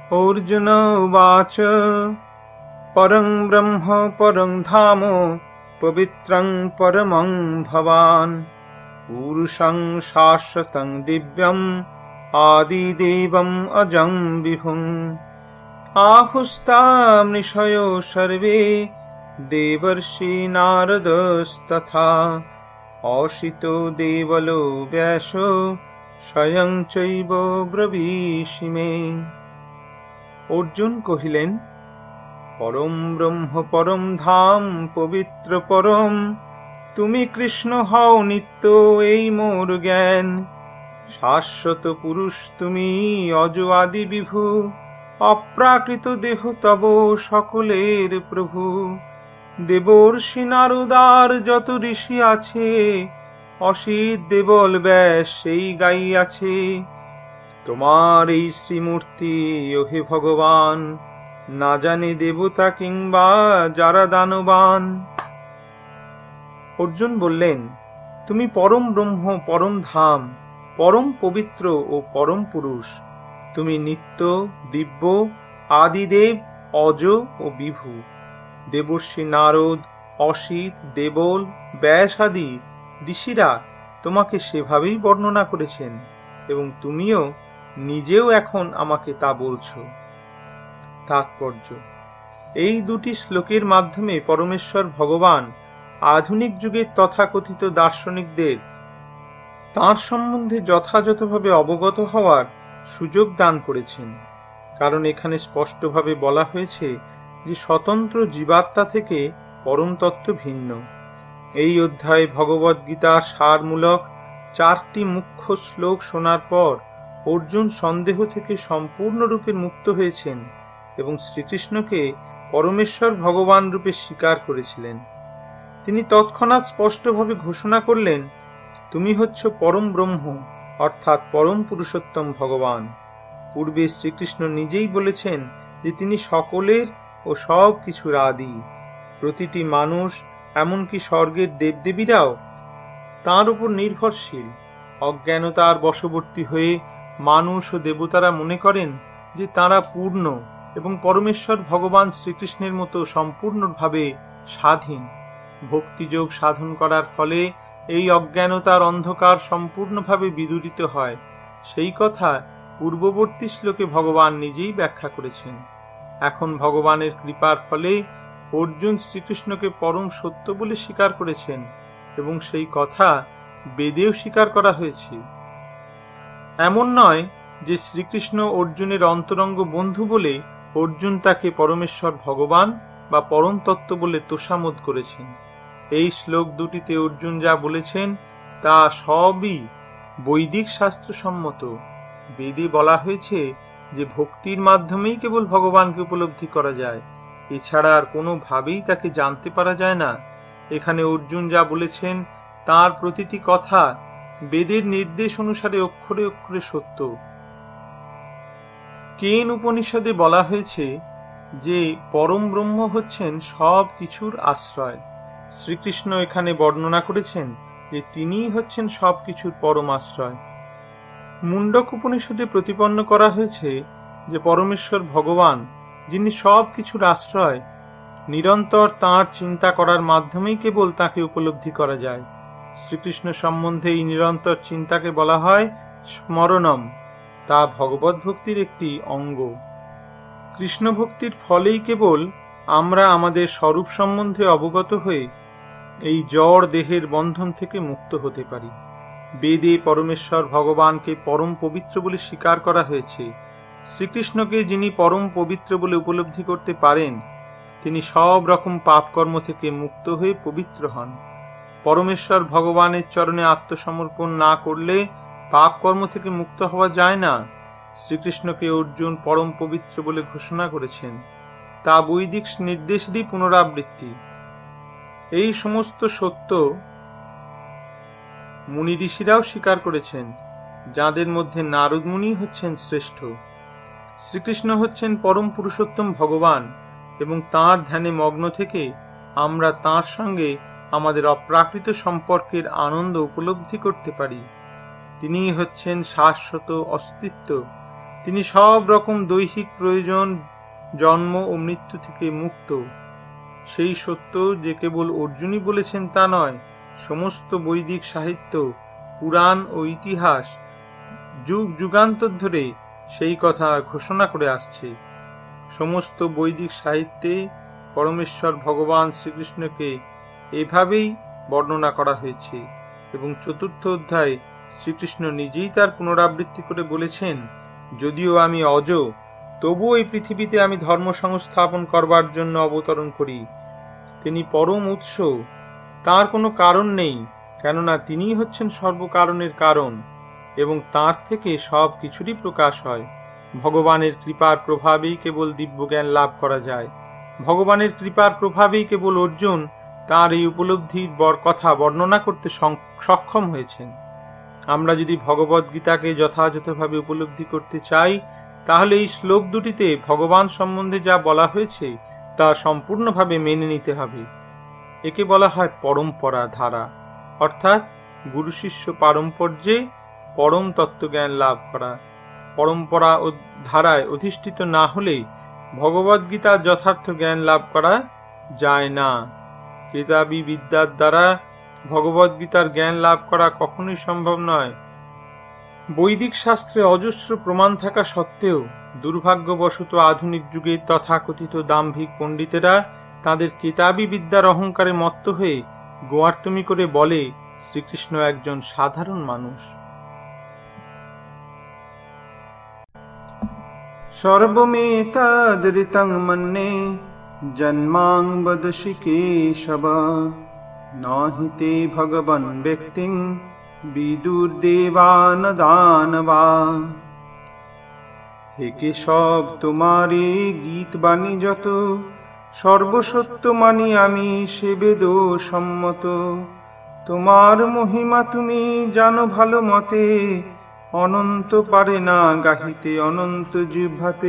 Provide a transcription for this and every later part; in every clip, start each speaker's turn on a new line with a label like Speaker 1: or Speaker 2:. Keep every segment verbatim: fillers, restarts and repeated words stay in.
Speaker 1: अर्जुन उवाच परं ब्रह्म परं धाम पवित्रं परमं भवान् पुरुषं शाश्वतं दिव्यम् आदिदेवम् अजं विभुम् आहुस्तामृषयो सर्वे देवर्षि नारदस्तथा অসিতো দেবলো ব্যাস স্বয়ং চৈব ব্রবীষি মে। অর্জুন কহিলেন, পরম ব্রহ্ম পরম ধাম পবিত্র পরম, তুমি কৃষ্ণ হও নিত্য এই মোর জ্ঞান। শাশ্বত পুরুষ তুমি অজ আদি বিভু, অপ্রাকৃত দেহ তব সকলের প্রভু। দেবর্ষি নারদার যত ঋষি আছে, অসিত দেবল ব্যাস সেই গাইয়াছে। তোমার এই শ্রীমূর্তি ওহে ভগবান, না জানে দেবতা কিংবা যারা দানবান। অর্জুন বললেন, তুমি পরম ব্রহ্ম পরম ধাম, পরম পবিত্র ও পরম পুরুষ। তুমি নিত্য, দিব্য, আদিদেব, অজ ও বিভু। দেবর্ষি নারদ, অসিত, দেবল, ব্যাস আদি ঋষিরা তোমাকে সেভাবেই বর্ণনা করেছেন এবং তুমিও নিজেও এখন আমাকে তা বলছ। তাৎপর্য: এই দুটি শ্লোকের মাধ্যমে পরমেশ্বর ভগবান আধুনিক যুগের তথাকথিত দার্শনিকদের তাঁর সম্বন্ধে যথাযথভাবে অবগত হওয়ার সুযোগ দান করেছেন। কারণ এখানে স্পষ্টভাবে বলা হয়েছে যে স্বতন্ত্র জীবাত্মা থেকে পরম তত্ত্ব ভিন্ন। এই অধ্যায়ে ভগবদ্গীতার সারমূলক চারটি মুখ্য শ্লোক শোনার পর অর্জুন সন্দেহ থেকে সম্পূর্ণরূপে মুক্ত হয়েছেন এবং শ্রীকৃষ্ণকে পরমেশ্বর ভগবান রূপে স্বীকার করেছিলেন। তিনি তৎক্ষণাৎ স্পষ্টভাবে ঘোষণা করলেন, তুমি হচ্ছ পরম ব্রহ্ম অর্থাৎ পরম পুরুষোত্তম ভগবান। পূর্বে শ্রীকৃষ্ণ নিজেই বলেছেন যে তিনি সকলের ও সব কিছুর আদি। প্রতিটি মানুষ, এমনকি স্বর্গের দেবদেবীরাও তাঁর উপর নির্ভরশীল। অজ্ঞানতার বশবর্তী হয়ে মানুষ ও দেবতারা মনে করেন যে তাঁরা পূর্ণ এবং পরমেশ্বর ভগবান শ্রীকৃষ্ণের মতো সম্পূর্ণভাবে স্বাধীন। ভক্তিযোগ সাধন করার ফলে এই অজ্ঞানতার অন্ধকার সম্পূর্ণভাবে বিদূরিত হয়। সেই কথা পূর্ববর্তী শ্লোকে ভগবান নিজেই ব্যাখ্যা করেছেন। এখন ভগবানের কৃপার ফলে অর্জুন শ্রীকৃষ্ণকে পরম সত্য বলে স্বীকার করেছেন এবং সেই কথা বেদেও স্বীকার করা হয়েছে। এমন নয় যে শ্রীকৃষ্ণ অর্জুনের অন্তরঙ্গ বন্ধু বলে অর্জুন তাকে পরমেশ্বর ভগবান বা পরম তত্ত্ব বলে তোষামোদ করেছেন। এই শ্লোক দুটিতে অর্জুন যা বলেছেন তা সবই বৈদিক শাস্ত্রসম্মত। বেদে বলা হয়েছে যে ভক্তির মাধ্যমেই কেবল ভগবানকে উপলব্ধি করা যায়, এছাড়া আর কোনোভাবেই তাকে জানতে পারা যায় না। এখানে অর্জুন যা বলেছেন তার প্রতিটি কথা বেদের নির্দেশ অনুসারে অক্ষরে অক্ষরে সত্য। কেন উপনিষদে বলা হয়েছে যে পরম ব্রহ্ম হচ্ছেন সব কিছুর আশ্রয়। শ্রীকৃষ্ণ এখানে বর্ণনা করেছেন যে তিনিই হচ্ছেন সব কিছুর পরম আশ্রয়। মুন্ডক উপনিষদে প্রতিপন্ন করা হয়েছে যে পরমেশ্বর ভগবান, যিনি সব কিছুর আশ্রয়, নিরন্তর তাঁর চিন্তা করার মাধ্যমেই কেবল তাকে উপলব্ধি করা যায়। শ্রীকৃষ্ণ সম্বন্ধে এই নিরন্তর চিন্তাকে বলা হয় স্মরণম। তা ভগবত ভক্তির একটি অঙ্গ। কৃষ্ণ ভক্তির ফলেই কেবল আমরা আমাদের স্বরূপ সম্বন্ধে অবগত হয়ে এই জড় দেহের বন্ধন থেকে মুক্ত হতে পারি। বেদে পরমেশ্বর ভগবানকে পরম পবিত্র বলে স্বীকার করা হয়েছে। শ্রীকৃষ্ণকে যিনি পরম পবিত্র বলে উপলব্ধি করতে পারেন, তিনি সব রকম পাপকর্ম থেকে মুক্ত হয়ে পবিত্র হন। পরমেশ্বর ভগবানের চরণে আত্মসমর্পণ না করলে পাপ কর্ম থেকে মুক্ত হওয়া যায় না। শ্রীকৃষ্ণকে অর্জুন পরম পবিত্র বলে ঘোষণা করেছেন, তা বৈদিক নির্দেশেরই পুনরাবৃত্তি। এই সমস্ত সত্য মুনি ঋষিরাও স্বীকার করেছেন, যাদের মধ্যে নারদ মুনি হচ্ছেন শ্রেষ্ঠ। শ্রীকৃষ্ণ হচ্ছেন পরম পুরুষোত্তম ভগবান এবং তাঁর ধ্যানে মগ্ন থেকে আমরা তাঁর সঙ্গে আমাদের অপ্রাকৃত সম্পর্কের আনন্দ উপলব্ধি করতে পারি। তিনি হচ্ছেন শাশ্বত অস্তিত্ব। তিনি সব রকম দৈহিক প্রয়োজন, জন্ম ও মৃত্যু থেকে মুক্ত। সেই সত্য যে কেবল অর্জুনই বলেছেন তা নয়, সমস্ত বৈদিক সাহিত্য, পুরাণ ও ইতিহাস যুগ যুগান্তর ধরে সেই কথা ঘোষণা করে আসছে। সমস্ত বৈদিক সাহিত্যে পরমেশ্বর ভগবান শ্রীকৃষ্ণকে এভাবেই বর্ণনা করা হয়েছে এবং চতুর্থ অধ্যায়ে শ্রীকৃষ্ণ নিজেই তার পুনরাবৃত্তি করে বলেছেন, যদিও আমি অজ, তবুও এই পৃথিবীতে আমি ধর্ম সংস্থাপন করবার জন্য অবতরণ করি। তিনি পরম উৎস, তার কোনো কারণ নেই, কেননা তিনিই হচ্ছেন সর্বকারণের কারণ এবং তার থেকে সব কিছুরই প্রকাশ হয়। ভগবানের কৃপার প্রভাবেই কেবল দিব্যজ্ঞান লাভ করা যায়। ভগবানের কৃপার প্রভাবেই কেবল অর্জুন তার এই উপলব্ধির বর কথা বর্ণনা করতে সক্ষম হয়েছেন। আমরা যদি ভগবদ্ গীতাকে যথাযথভাবে উপলব্ধি করতে চাই, তাহলে এই শ্লোক দুটিতে ভগবান সম্বন্ধে যা বলা হয়েছে তা সম্পূর্ণভাবে মেনে নিতে হবে। একে বলা হয় পরম্পরা ধারা, অর্থাৎ গুরু শিষ্য পারম্পর্যে পরম তত্ত্বজ্ঞান লাভ করা। পরম্পরা ও ধারায় অধিষ্ঠিত না হলে ভগবদ্গীতার যথার্থ জ্ঞান লাভ করা যায় না। কেতাবী বিদ্যার দ্বারা ভগবদ্গীতার জ্ঞান লাভ করা কখনোই সম্ভব নয়। বৈদিক শাস্ত্রে অজস্র প্রমাণ থাকা সত্ত্বেও দুর্ভাগ্যবশত আধুনিক যুগে তথাকথিত দাম্ভিক পণ্ডিতেরা তাদের কেতাবী বিদ্যার অহংকারে মত্ত হয়ে গোয়ার্তমি করে বলে শ্রীকৃষ্ণ একজন সাধারণ মানুষ।
Speaker 2: সর্বমেতদৃতং মন্যে জন্মাং বদসি কেশব, নাহি তে ভগবন ব্যক্তিং বিদুর্দেবান দানবা। হে কেশব, তোমারে গীত বাণী যত, সর্বসত্য মানি আমি সে বেদ সম্মত। তোমার মহিমা তুমি জানো ভালো মতে, অনন্ত পারে না গাহিতে অনন্ত জিহ্বাতে।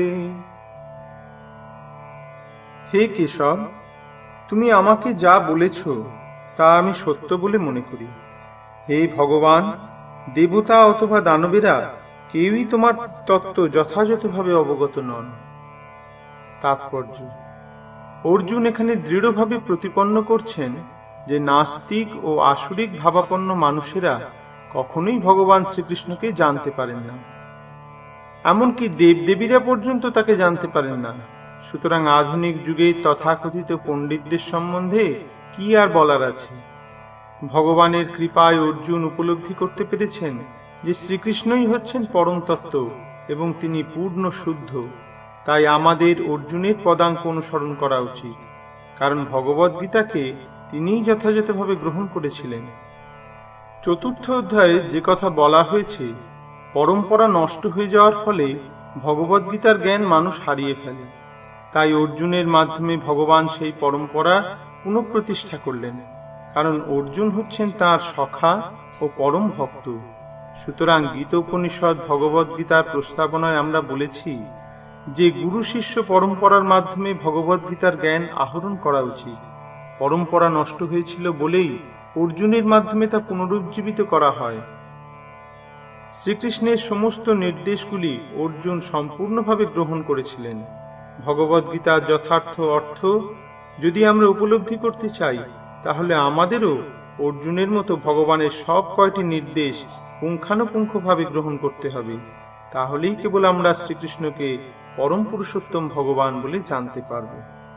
Speaker 1: হে কেশব, তুমি আমাকে যা বলেছ তা আমি সত্য বলে মনে করি। হে ভগবান, দেবতা অথবা দানবেরা কেউই তোমার তত্ত্ব যথাযথভাবে অবগত নন। তাৎপর্য: অর্জুন এখানে দৃঢ়ভাবে প্রতিপন্ন করছেন যে নাস্তিক ও আসুরিক ভাবাপন্ন মানুষেরা কখনোই ভগবান শ্রীকৃষ্ণকে জানতে পারেন না, এমনকি দেবদেবীরা পর্যন্ত তাকে জানতে পারেন না। সুতরাং আধুনিক যুগে তথাকথিত পণ্ডিতদের সম্বন্ধে কি আর বলার আছে। ভগবানের কৃপায় অর্জুন উপলব্ধি করতে পেরেছেন যে শ্রীকৃষ্ণই হচ্ছেন পরম তত্ত্ব এবং তিনি পূর্ণ শুদ্ধ। তাই আমাদের অর্জুনের পদাঙ্ক অনুসরণ করা উচিত, কারণ ভগবদ্গীতাকে তিনিই যথাযথভাবে গ্রহণ করেছিলেন। চতুর্থ অধ্যায়ে যে কথা বলা হয়েছে, পরম্পরা নষ্ট হয়ে যাওয়ার ফলে ভগবদ্গীতার জ্ঞান মানুষ হারিয়ে ফেলে। তাই অর্জুনের মাধ্যমে ভগবান সেই পরম্পরা পুনঃপ্রতিষ্ঠা করলেন, কারণ অর্জুন হচ্ছেন তার সখা ও পরম ভক্ত। সুতরাং গীতোপনিষদ ভগবদ্গীতার প্রস্তাবনায় আমরা বলেছি যে গুরু শিষ্য পরম্পরার মাধ্যমে ভগবদ্গীতার জ্ঞান আহরণ করা উচিত। পরম্পরা নষ্ট হয়েছিল বলেই অর্জুনের মাধ্যমে তা পুনরুজ্জীবিত করা হয়। শ্রীকৃষ্ণের সমস্ত নির্দেশগুলি অর্জুন সম্পূর্ণভাবে গ্রহণ করেছিলেন। ভগবদ্গীতার যথার্থ অর্থ যদি আমরা উপলব্ধি করতে চাই, তাহলে আমাদেরও অর্জুনের মতো ভগবানের সব কয়টি নির্দেশ পুঙ্খানুপুঙ্খভাবে গ্রহণ করতে হবে। তাহলেই কেবল আমরা শ্রীকৃষ্ণকে পরম পুরুষোত্তম ভগবান বলে জানতে পারব।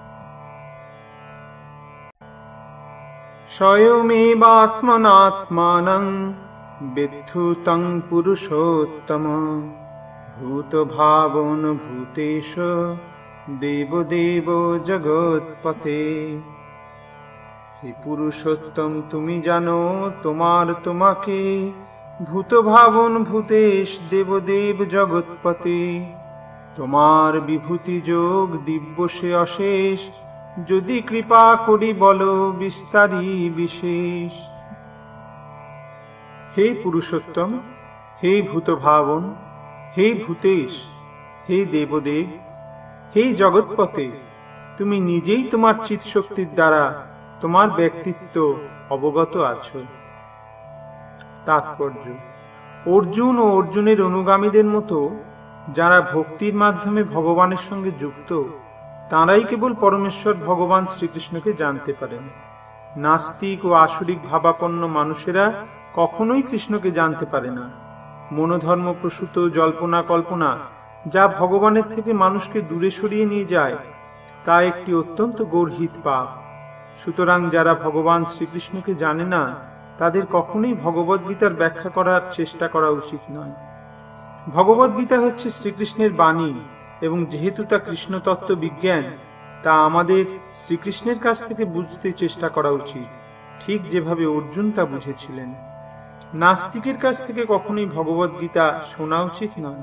Speaker 2: স্বয়মেবাত্মনাত্মানং বিদ্ধু তং পুরুষোত্তম, ভূতভাবন ভূতেশ দেবদেব জগৎপতে। হে পুরুষোত্তম, তুমি জানো তোমার তোমাকে, ভূতভাবন ভূতেশ দেবদেব জগৎপতে। তোমার বিভূতি যোগ দিব্য সে অশেষ, যদি কৃপা করি বলো বিস্তারী বিশেষ। হে পুরুষোত্তম, হে ভূতভাবন, হে ভূতেশ, হে দেবদেব, হে জগৎপতে, তুমি নিজেই তোমার চিৎশক্তির দ্বারা তোমার ব্যক্তিত্ব অবগত আছো। তাৎপর্য: অর্জুন ও অর্জুনের অনুগামীদের মতো
Speaker 1: যারা ভক্তির মাধ্যমে ভগবানের সঙ্গে যুক্ত, তাঁরাই কেবল পরমেশ্বর ভগবান শ্রীকৃষ্ণকে জানতে পারেন। নাস্তিক ও আসরিক ভাবাপন্ন মানুষেরা কখনোই কৃষ্ণকে জানতে পারে না। মনোধর্ম প্রসূত জল্পনা কল্পনা যা ভগবানের থেকে মানুষকে দূরে সরিয়ে নিয়ে যায়, তা একটি অত্যন্ত গর্হিত পাপ। সুতরাং যারা ভগবান শ্রীকৃষ্ণকে জানে না, তাদের কখনোই ভগবদ্গীতার ব্যাখ্যা করার চেষ্টা করা উচিত নয়। ভগবদ্গীতা হচ্ছে শ্রীকৃষ্ণের বাণী, এবং যেহেতু তা কৃষ্ণ তত্ত্ব বিজ্ঞান, তা আমাদের শ্রীকৃষ্ণের কাছ থেকে বুঝতে চেষ্টা করা উচিত, ঠিক যেভাবে অর্জুন তা বুঝেছিলেন। নাস্তিকের কাছ থেকে কখনোই ভগবদ্গীতা শোনা উচিত নয়।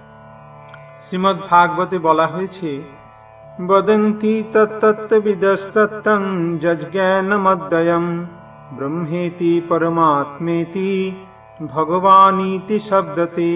Speaker 1: শ্রীমদ্ ভাগবতে বলা হয়েছে, বদন্তি তত্তত্ত্ববিদস্তত্ত্বং যজ্ঞানমদ্বয়ম ব্রহ্মেতি পরমাত্মেতি ভগবানীতি শব্দতে।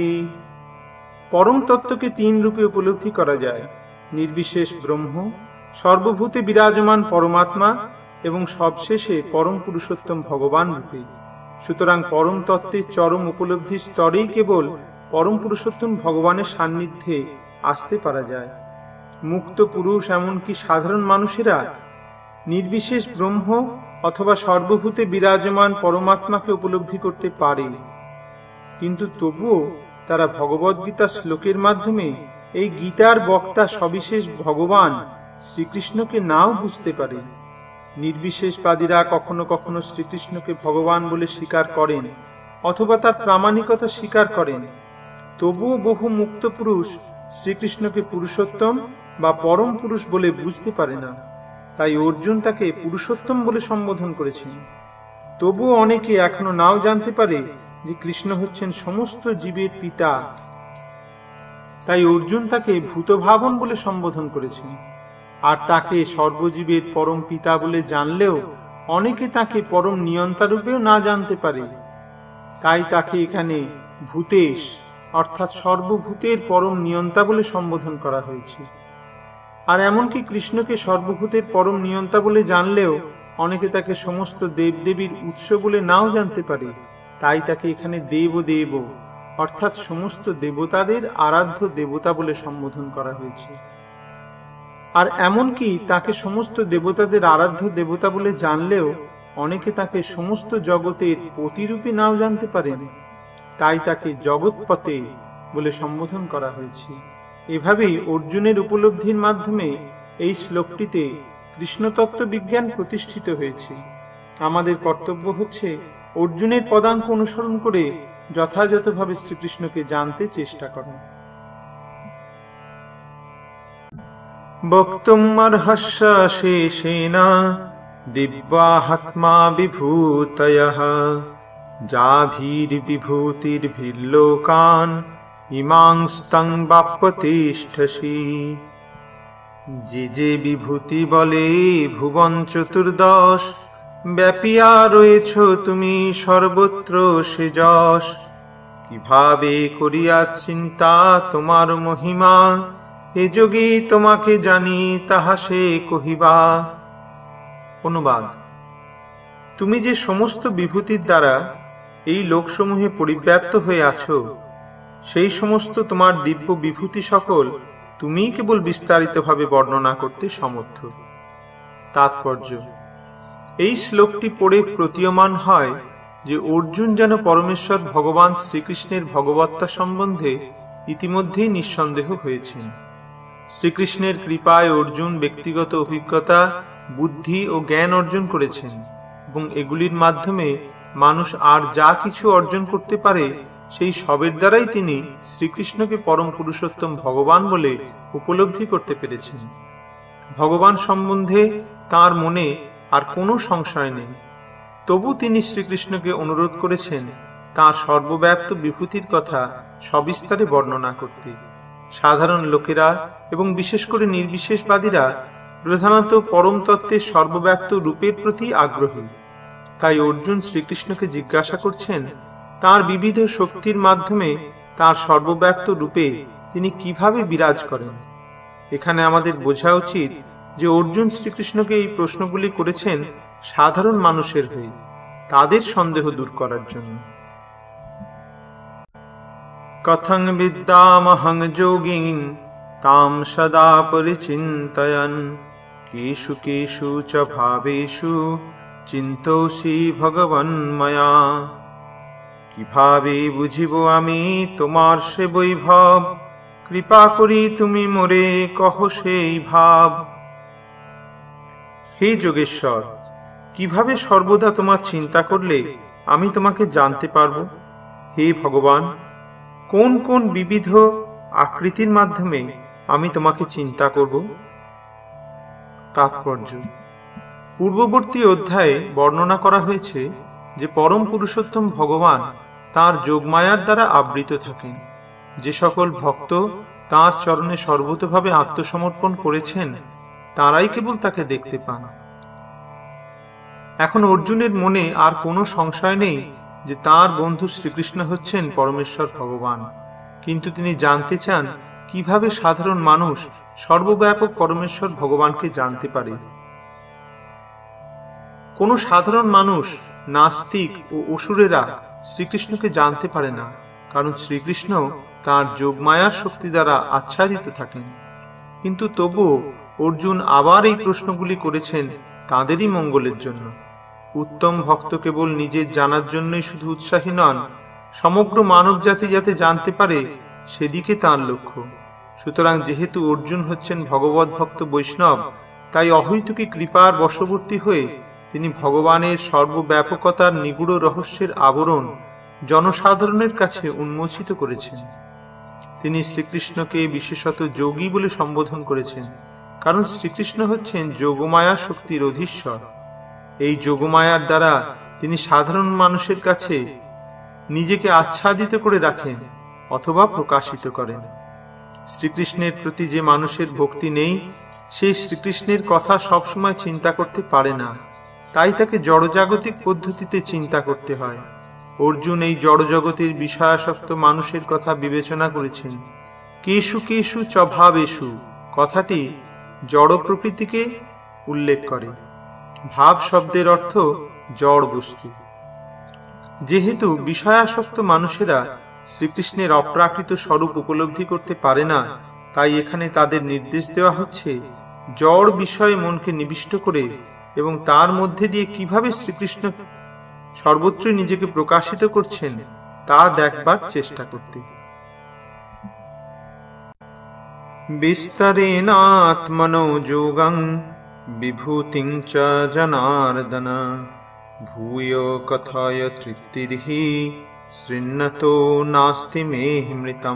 Speaker 1: পরম তত্ত্বকে তিন রূপে উপলব্ধি করা যায়: নির্বিশেষ ব্রহ্ম, সর্বভূতে বিরাজমান পরমাত্মা এবং সবশেষে পরম পুরুষোত্তম ভগবান রূপে। সুতরাং পরম তত্ত্বের চরম উপলব্ধির স্তরেই কেবল পরম পুরুষোত্তম ভগবানের সান্নিধ্যে আসতে পারা যায়। মুক্ত পুরুষ, এমনকি সাধারণ মানুষেরা নির্বিশেষ ব্রহ্ম অথবা সর্বভূতে বিরাজমান পরমাত্মাকে উপলব্ধি করতে পারে, কিন্তু তবুও তারা ভগবদ্গীতা শ্লোকের মাধ্যমে এই গীতার বক্তা সবিশেষ ভগবান শ্রীকৃষ্ণকে নাও বুঝতে পারে। নির্বিশেষবাদীরা কখনো কখনো শ্রীকৃষ্ণকে ভগবান বলে স্বীকার করেন অথবা তার প্রামাণিকতা স্বীকার করেন, তবুও বহু মুক্ত পুরুষ শ্রীকৃষ্ণকে পুরুষোত্তম বা পরম পুরুষ বলে বুঝতে পারে না। তাই অর্জুন তাকে পুরুষোত্তম বলে সম্বোধন করেছেন। তবুও অনেকে এখনো নাও জানতে পারে যে কৃষ্ণ হচ্ছেন সমস্ত জীবের পিতা। তাই অর্জুন তাকে ভূতভাবন বলে সম্বোধন করেছেন। আর তাকে সর্বজীবের পরম পিতা বলে জানলেও অনেকে তাকে পরম নিয়ন্তা রূপেও না জানতে পারে। তাই তাকে এখানে ভূতেশ অর্থাৎ সর্বভূতের পরম নিয়ন্তা বলে সম্বোধন করা হয়েছে। আর এমনকি কৃষ্ণকে সর্বভূতের পরম নিয়ন্তা বলে জানলেও অনেকে তাকে সমস্ত দেবদেবীর উৎস বলে নাও জানতে পারে। তাই তাকে এখানে দেব দেব অর্থাৎ সমস্ত দেবতাদের আরাধ্য দেবতা বলে সম্বোধন করা হয়েছে। আর এমনকি তাকে সমস্ত দেবতাদের আরাধ্য দেবতা বলে জানলেও অনেকে তাকে সমস্ত জগতের পতিরূপে নাও জানতে পারেন। তাই তাকে জগৎপতে বলে সম্বোধন করা হয়েছে। এভাবেই অর্জুনের উপলব্ধির মাধ্যমে এই শ্লোকটিতে কৃষ্ণতত্ত্ব বিজ্ঞান প্রতিষ্ঠিত হয়েছে। আমাদের কর্তব্য হচ্ছে অর্জুনের পদাঙ্ক অনুসরণ করে যথাযথভাবে শ্রীকৃষ্ণকে জানতে চেষ্টা করা। বক্তুম অর্হস্য শেষেন দিব্যাহাত্মা বিভূতয়ঃ যাভির্বিভূতির্ভির্লোকান ইমাংস্তং বাপ্যতিষ্ঠসি। যে যে বিভূতি বলে ভুবন চতুর্দশ, ব্যাপিয়া রয়েছ তুমি সর্বত্র সে যশ। কিভাবে করিয়া চিন্তা তোমার মহিমা, এ যোগী তোমাকে জানি তাহা সে কহিবা। অনুবাদ: তুমি যে সমস্ত বিভূতির দ্বারা এই লোকসমূহে পরিব্যাপ্ত হয়ে আছো, সেই সমস্ত তোমার দিব্য বিভূতি সকল তুমি কেবল বিস্তারিতভাবে বর্ণনা করতে সমর্থ। তাৎপর্য: এই শ্লোকটি পড়ে প্রতীয়মান হয় যে অর্জুন যেন পরমেশ্বর ভগবান শ্রীকৃষ্ণের ভগবত্তা সম্বন্ধে ইতিমধ্যেই নিঃসন্দেহ হয়েছেন। শ্রীকৃষ্ণের কৃপায় অর্জুন ব্যক্তিগত অভিজ্ঞতা, বুদ্ধি ও জ্ঞান অর্জন করেছেন, এবং এগুলির মাধ্যমে মানুষ আর যা কিছু অর্জন করতে পারে সেই সবের দ্বারাই তিনি শ্রীকৃষ্ণকে পরম পুরুষোত্তম ভগবান বলে উপলব্ধি করতে পেরেছেন। ভগবান সম্বন্ধে তার মনে আর কোনো সংশয় নেই। তবু তিনি শ্রীকৃষ্ণকে অনুরোধ করেছেন তাঁর সর্বব্যাপ্ত বিভূতির কথা সবিস্তারে বর্ণনা করতে। সাধারণ লোকেরা এবং বিশেষ করে নির্বিশেষবাদীরা প্রধানত পরম তত্ত্বের সর্বব্যাপ্ত রূপের প্রতি আগ্রহী। তাই অর্জুন শ্রীকৃষ্ণকে জিজ্ঞাসা করছেন তাঁর বিবিধ শক্তির মাধ্যমে তাঁর সর্বব্যাপ্ত রূপে তিনি কিভাবে বিরাজ করেন। এখানে আমাদের বোঝা উচিত যে অর্জুন শ্রীকৃষ্ণকে এই প্রশ্নগুলি করেছেন সাধারণ মানুষের হয়ে, তাদের সন্দেহ দূর করার জন্য।
Speaker 2: কথং বিদ্যামহং যোগীন তাম সদা পরিচিন্তয়ন কেষু কেষু চ ভাবেষু চিন্তোষি ভগবন ময়া। কিভাবে বুঝিব আমি তোমার সে বৈভব, কৃপা করি তুমি মোরে কহ সেই ভাব। হে যোগেশ্বর, কিভাবে সর্বদা তোমার চিন্তা করলে আমি তোমাকে জানতে পারব? হে ভগবান, কোন কোন বিবিধ আকৃতির মাধ্যমে আমি তোমাকে চিন্তা করব? তাৎপর্য: পূর্ববর্তী অধ্যায়ে বর্ণনা করা হয়েছে যে পরম পুরুষোত্তম ভগবান তাঁর যোগমায়ার দ্বারা আবৃত থাকেন। যে সকল ভক্ত তাঁর চরণে সর্বতভাবে আত্মসমর্পণ করেছেন তাঁরাই কেবল তাকে দেখতে পান। এখন অর্জুনের মনে আর কোনো সংশয় নেই যে তাঁর বন্ধু শ্রীকৃষ্ণ হচ্ছেন পরমেশ্বর ভগবান, কিন্তু তিনি জানতে চান কিভাবে সাধারণ মানুষ সর্বব্যাপক পরমেশ্বর ভগবানকে জানতে পারে। কোন সাধারণ মানুষ, নাস্তিক ও অসুরেরা শ্রীকৃষ্ণকে জানতে পারে না, কারণ শ্রীকৃষ্ণ তাঁর যোগমায়ার শক্তি দ্বারা আচ্ছাদিত থাকেন। কিন্তু তবুও অর্জুন আবার এই প্রশ্নগুলি করেছেন তাঁদেরই মঙ্গলের জন্য। উত্তম ভক্ত কেবল নিজের জানার জন্যই শুধু উৎসাহী নন, সমগ্র মানব জাতি যাতে জানতে পারে সেদিকে তাঁর লক্ষ্য। সুতরাং যেহেতু অর্জুন হচ্ছেন ভগবত ভক্ত বৈষ্ণব, তাই অহৈতুকী কৃপার বশবর্তী হয়ে তিনি ভগবানের সর্বব্যাপকতার নিগূঢ় রহস্যের আবরণ জনসাধারণের কাছে উন্মোচিত করেছেন। তিনি শ্রীকৃষ্ণকে বিশেষত যোগী বলে সম্বোধন করেছেন, কারণ শ্রীকৃষ্ণ হচ্ছেন যোগমায়া শক্তির অধীশ্বর। এই যোগমায়ার দ্বারা তিনি সাধারণ মানুষের কাছে নিজেকে আচ্ছাদিত করে রাখেন অথবা প্রকাশিত করেন। শ্রীকৃষ্ণের প্রতি যে মানুষের ভক্তি নেই, সেই শ্রীকৃষ্ণের কথা সবসময় চিন্তা করতে পারে না, তাই তাকে জড়জাগতিক পদ্ধতিতে চিন্তা করতে হয়। অর্জুন এই জড়জগতের বিষয়াসক্ত মানুষের কথা বিবেচনা করেছেন। কেষু কেষু চ ভাবেষু কথাটি জড় প্রকৃতিকে উল্লেখ করে। ভাব শব্দের অর্থ জড় বস্তু। যেহেতু বিষয়াসক্ত মানুষেরা শ্রীকৃষ্ণের অপ্রাকৃত স্বরূপ উপলব্ধি করতে পারে না, তাই এখানে তাদের নির্দেশ দেওয়া হচ্ছে জড় বিষয়ে মনকে নিবিষ্ট করে এবং তার মধ্যে দিয়ে কিভাবে শ্রীকৃষ্ণ সর্বত্রই নিজেকে প্রকাশিত করছেন তা দেখবার চেষ্টা করতে। বিস্তারেণাত্মনো যোগং বিভূতিং চ জনার্দন ভূয় কথায় তৃপ্তির্হি শৃণ্যতো নাস্তি মে মৃতম।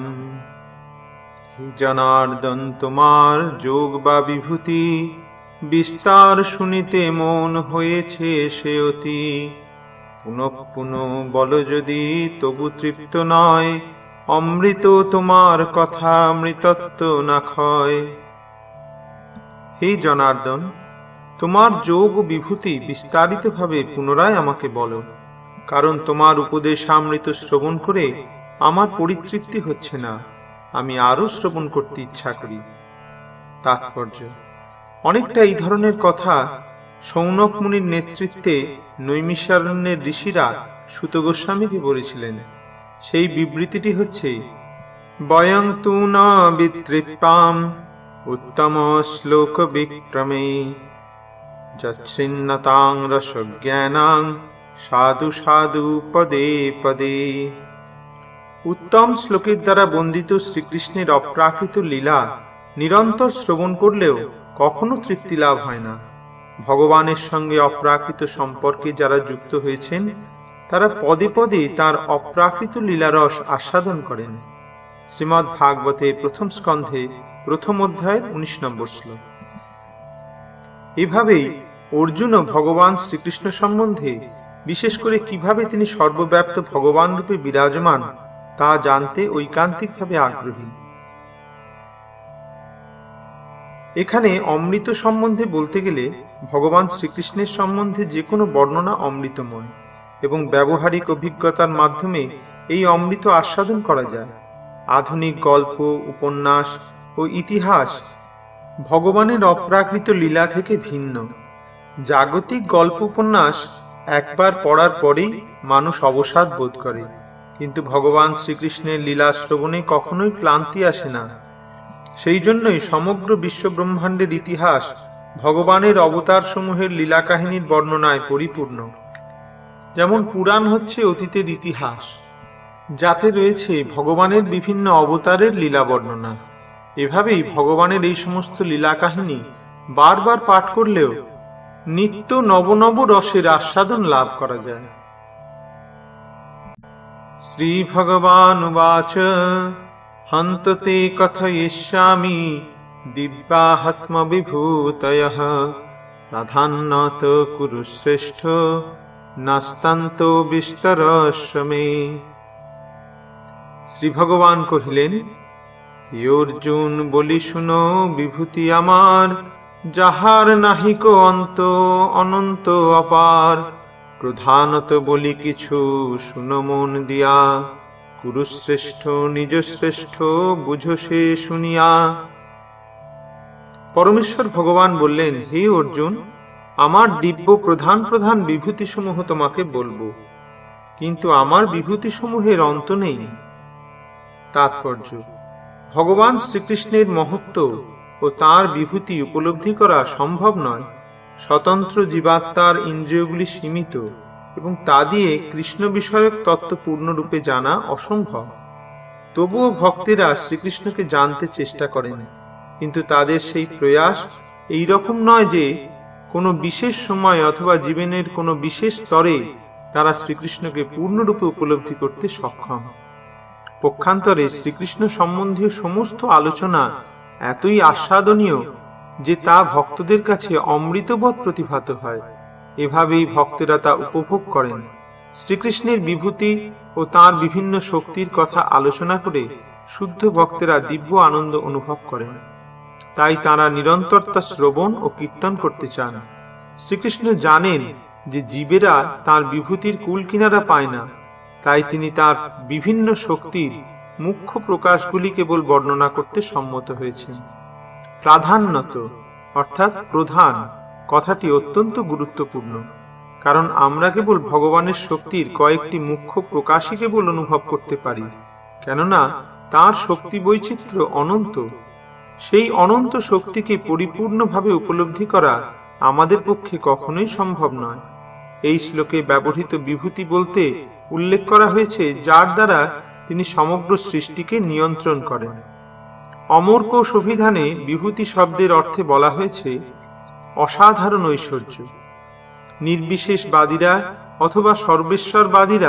Speaker 2: জনার্দন, তোমার যোগ বা বিভূতি বিস্তার শুনিতে মন হয়েছে সে অতি। পুনঃ পুনঃ বল যদি তবু তৃপ্ত নয়, অমৃত তোমার কথা মৃতত্ব না ক্ষয়। হে জনার্দন, তোমার যোগ ও বিভূতি বিস্তারিত ভাবে পুনরায় আমাকে বলো, কারণ তোমার উপদেশামৃত শ্রবণ করে আমার পরিতৃপ্তি হচ্ছে না, আমি আরো শ্রবণ করতে ইচ্ছা করি। তাৎপর্য: অনেকটা এই ধরনের কথা শৌনক মুনির নেতৃত্বে নৈমিষারণ্যের ঋষিরা সুত গোস্বামীকে বলেছিলেন। সেই বিবৃতিটি হচ্ছে: বয়ং তু ন বিতৃপ্পাম উত্তম শ্লোক বিক্রমে যচ্ছিন্নতাং রসজ্ঞানাং সাধু সাধু পদে পদে। উত্তম শ্লোকের দ্বারা বন্দিত শ্রীকৃষ্ণের অপ্রাকৃত লীলা নিরন্তর শ্রবণ করলেও কখনো তৃপ্তি লাভ হয় না। ভগবানের সঙ্গে অপ্রাকৃত সম্পর্কে যারা যুক্ত হয়েছেন তারা পদে পদে তার অপ্রাকৃত লীলারস আস্বাদন করেন। শ্রীমদ্ ভাগবতে প্রথম স্কন্ধে প্রথম অধ্যায়ের উনিশ নম্বর শ্লোক। এভাবেই অর্জুনও ভগবান শ্রীকৃষ্ণ সম্বন্ধে, বিশেষ করে কিভাবে তিনি সর্বব্যাপ্ত ভগবান রূপে বিরাজমান তা জানতে ঐকান্তিকভাবে আগ্রহী। এখানে অমৃত সম্বন্ধে বলতে গেলে ভগবান শ্রীকৃষ্ণের সম্বন্ধে যে কোনো বর্ণনা অমৃতময়, এবং ব্যবহারিক অভিজ্ঞতার মাধ্যমে এই অমৃত আস্বাদন করা যায়। আধুনিক গল্প, উপন্যাস ও ইতিহাস ভগবানের অপ্রাকৃত লীলা থেকে ভিন্ন। জাগতিক গল্প উপন্যাস একবার পড়ার পরেই মানুষ অবসাদ বোধ করে,
Speaker 1: কিন্তু ভগবান শ্রীকৃষ্ণের লীলা শ্রবণে কখনোই ক্লান্তি আসে না। সেই জন্যই সমগ্র বিশ্ব ব্রহ্মাণ্ডের ইতিহাস ভগবানের অবতার সমূহের লীলা কাহিনীর বর্ণনায় পরিপূর্ণ। যেমন পুরাণ হচ্ছে অতীতের ইতিহাস, যাতে রয়েছে ভগবানের বিভিন্ন অবতারের লীলা বর্ণনা। এভাবেই ভগবানের এই সমস্ত লীলা কাহিনী বারবার পাঠ করলেও নিত্য নব নব রসের আস্বাদন লাভ করা যায়। শ্রী ভগবান উবাচ হন্ত তে কথয়িষ্যামি দিব্যাহত্ম বিভূতয়ঃ প্রাধান্যত কুরু শ্রেষ্ঠ নাস্তান্ত বিস্তরস্য মে। শ্রী ভগবান কহিলেন, হে অর্জুন, বলি শুনো বিভূতি আমার, যাহার নাহিক অন্ত, অনন্ত অপার। প্রধানত বলি কিছু, শুনো মন দিয়া, কুরুশ্রেষ্ঠ নিজ শ্রেষ্ঠ, বুঝো সে শুনিয়া। পরমেশ্বর ভগবান বললেন, হে অর্জুন, আমার দিব্য প্রধান প্রধান বিভূতিসমূহ তোমাকে বলবো, কিন্তু আমার বিভূতিসমূহের অন্ত নেই। তাৎপর্য: ভগবান শ্রীকৃষ্ণের মহত্ব ও তাঁর বিভূতি উপলব্ধি করা সম্ভব নয়। স্বতন্ত্র জীবাত্মার ইন্দ্রিয়গুলি সীমিত এবং তা দিয়ে কৃষ্ণ বিষয়ক তত্ত্ব পূর্ণরূপে জানা অসম্ভব। তবুও ভক্তেরা শ্রীকৃষ্ণকে জানতে চেষ্টা করেন, কিন্তু তাদের সেই প্রয়াস এই রকম নয় যে কোনো বিশেষ সময় অথবা জীবনের কোনো বিশেষ স্তরে তারা শ্রীকৃষ্ণকে পূর্ণরূপে উপলব্ধি করতে সক্ষম। পক্ষান্তরে শ্রীকৃষ্ণ সম্বন্ধীয় সমস্ত আলোচনা এতই আস্বাদনীয় যে তা ভক্তদের কাছে অমৃতবৎ প্রতিভাত হয়। এভাবেই ভক্তেরা তা উপভোগ করেন। শ্রীকৃষ্ণের বিভূতি ও তাঁর বিভিন্ন শক্তির কথা আলোচনা করে শুদ্ধ ভক্তেরা দিব্য আনন্দ অনুভব করেন। তাই তাঁরা নিরন্তর তা শ্রবণ ও কীর্তন করতে চান। শ্রীকৃষ্ণ জানেন যে জীবেরা তাঁর বিভূতির কুল কিনারা পায় না, তাই তিনি তার বিভিন্ন শক্তির মুখ্য প্রকাশগুলি কেবল বর্ণনা করতে সম্মত হয়েছেন। প্রাধান্যত অর্থাৎ প্রধান কথাটি অত্যন্ত গুরুত্বপূর্ণ, কারণ আমরা কেবল ভগবানের শক্তির কয়েকটি মুখ্য প্রকাশই কেবল অনুভব করতে পারি, কেননা তার শক্তি বৈচিত্র্য অনন্ত। সেই অনন্ত শক্তিকে পরিপূর্ণভাবে উপলব্ধি করা আমাদের পক্ষে কখনোই সম্ভব নয়। এই শ্লোকে ব্যবহৃত বিভূতি বলতে উল্লেখ করা হয়েছে যার দ্বারা তিনি সমগ্র সৃষ্টিকে নিয়ন্ত্রণ করেন। অমর্ক অভিধানে বিভূতি শব্দের অর্থে বলা হয়েছে অসাধারণ ঐশ্বর্য। নির্বিশেষবাদীরা অথবা সর্বেশ্বরবাদীরা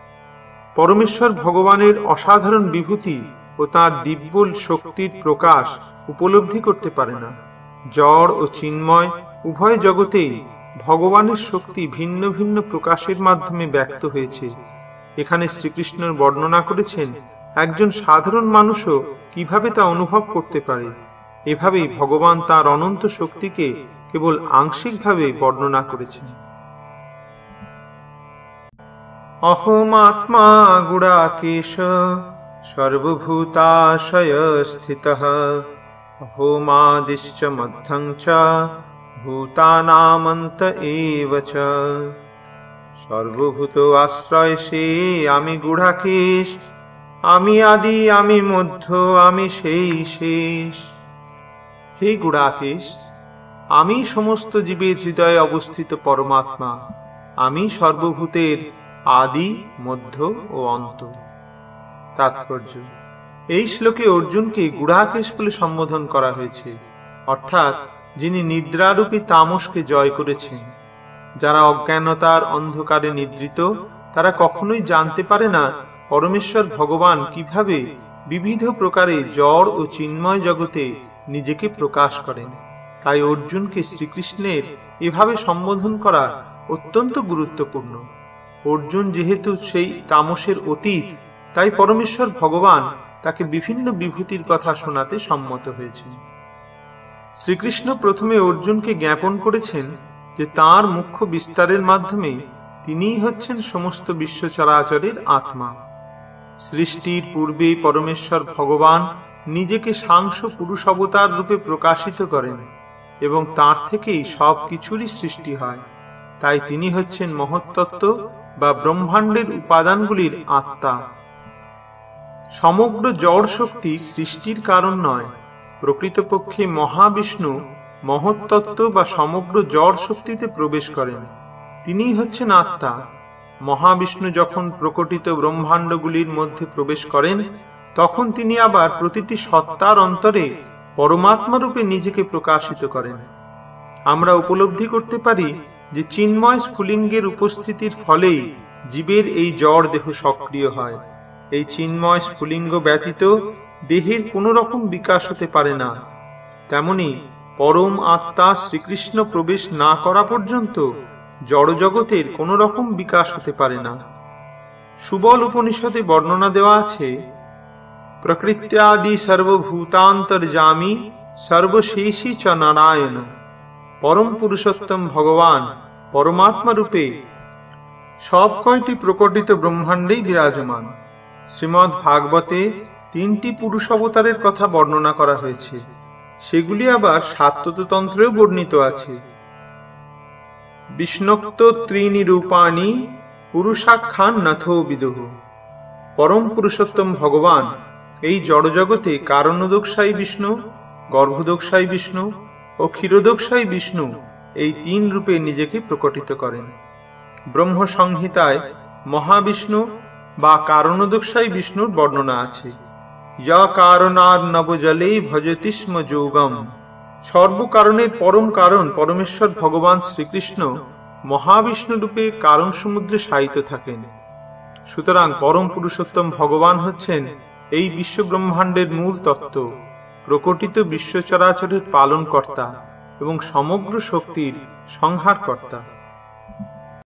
Speaker 1: পরমেশ্বর ভগবানের অসাধারণ বিভূতি ও তাঁর দিব্য শক্তির প্রকাশ উপলব্ধি করতে পারে না। জড় ও চিন্ময় উভয় জগতেই ভগবানের শক্তি ভিন্ন ভিন্ন প্রকাশের মাধ্যমে ব্যক্ত হয়েছে। এখানে শ্রীকৃষ্ণের বর্ণনা করেছেন একজন সাধারণ মানুষও কিভাবে তা অনুভব করতে পারে। এভাবেই ভগবান তাঁর অনন্ত শক্তিকে কেবল আংশিকভাবে বর্ণনা করেছেন। অহমাত্মা গুড়াকেশ সর্বভূতাশয় স্থিতঃ অহমাদিশ্চ মধ্যং চ ভূতানামন্ত এব চ। সর্বভূত আশ্রয় সে আমি গুড়াকেশ, আমি আদি, আমি মধ্য, আমি সেই শেষ। হে গুড়াকেশ, আমি সমস্ত জীবের হৃদয়ে অবস্থিত পরমাত্মা, আমি সর্বভূতের আদি, মধ্য ও অন্ত। তাৎপর্য: এই শ্লোকে অর্জুনকে গুড়াকেশ বলে সম্বোধন করা হয়েছে, অর্থাৎ যিনি নিদ্রারূপী তামসকে জয় করেছেন। যারা অজ্ঞানতার অন্ধকারে নিদ্রিত, তারা কখনোই জানতে পারে না পরমেশ্বর ভগবান কিভাবে বিবিধ প্রকারে জড় ও চিন্ময় জগতে নিজেকে প্রকাশ করেন। তাই অর্জুনকে শ্রীকৃষ্ণের এভাবে সম্বোধন করা অত্যন্ত গুরুত্বপূর্ণ। অর্জুন যেহেতু সেই তামসের অতীত, তাই পরমেশ্বর ভগবান তাকে বিভিন্ন বিভূতির কথা শোনাতে সম্মত হয়েছে। শ্রীকৃষ্ণ প্রথমে অর্জুনকে জ্ঞাপন করেছেন যে তাঁর মুখ্য বিস্তারের মাধ্যমে তিনিই হচ্ছেন সমস্ত বিশ্ব চরাচরের আত্মা। সৃষ্টির পূর্বে পরমেশ্বর ভগবান নিজেকে সাংস পুরুষ অবতার রূপে প্রকাশিত করেন এবং তাঁর থেকেই সব কিছুরই সৃষ্টি হয়। তাই তিনি হচ্ছেন মহত্তত্ত্ব ও বা ব্রহ্মাণ্ডের উপাদানগুলির আত্মা। সমগ্র জড় শক্তি সৃষ্টির কারণ নয়, প্রকৃতপক্ষে মহাবিষ্ণু মহত্তত্ত্ব বা সমগ্র জড় শক্তিতে প্রবেশ করেন, তিনিই হচ্ছেন আত্মা। মহাবিষ্ণু যখন প্রকটিত ব্রহ্মাণ্ডগুলির মধ্যে প্রবেশ করেন, তখন তিনি আবার প্রতিটি সত্তার অন্তরে পরমাত্মা রূপে নিজেকে প্রকাশিত করেন। আমরা উপলব্ধি করতে পারি যে চিন্ময় স্ফুলিঙ্গের উপস্থিতির ফলেই জীবের এই জড় দেহ সক্রিয় হয়। এই চিন্ময় স্ফুলিঙ্গ ব্যতীত দেহের কোনো রকম বিকাশ হতে পারে না। তেমনি পরম আত্মা শ্রীকৃষ্ণ প্রবেশ না করা পর্যন্ত জড়জগতের কোনো রকম বিকাশ হতে পারে না। সুবল উপনিষদে বর্ণনা দেওয়া আছে, প্রকৃত্যাদি সর্বভূতান্তর্যামী সর্বশেষী চ নারায়ণ। পরম পুরুষোত্তম ভগবান পরমাত্মা রূপে সব কয়টি প্রকটিত ব্রহ্মাণ্ডেই বিরাজমান। শ্রীমদ্ ভাগবতে তিনটি পুরুষ অবতারের কথা বর্ণনা করা হয়েছে, সেগুলি আবার সাত্ততন্ত্রেও বর্ণিত আছে। বিষ্ণোক্ত ত্রিণি রূপাণি পুরুষাখ্যান নাথো বিদুঃ। পরম পুরুষোত্তম ভগবান এই জড়জগতে কারণোদকশায়ী বিষ্ণু, গর্ভোদকশায়ী বিষ্ণু ও ক্ষীরোদকশায়ী বিষ্ণু এই তিন রূপে নিজেকে প্রকটিত করেন। ব্রহ্ম সংহিতায় মহাবিষ্ণু বা কারণোদকশায়ী বিষ্ণুর বর্ণনা আছে। ইয়া কারণার নবজলে ভজতি স্ম যোগম। সর্বকারণের পরম কারণ পরমেশ্বর ভগবান শ্রীকৃষ্ণ মহাবিষ্ণু রূপে কারণ সমুদ্রে শায়িত থাকেন। সুতরাং পরম পুরুষোত্তম ভগবান হচ্ছেন এই বিশ্ব ব্রহ্মাণ্ডের মূল তত্ত্ব, প্রকটিত বিশ্ব চরাচরের পালনকর্তা এবং সমগ্র শক্তির সংহারকর্তা।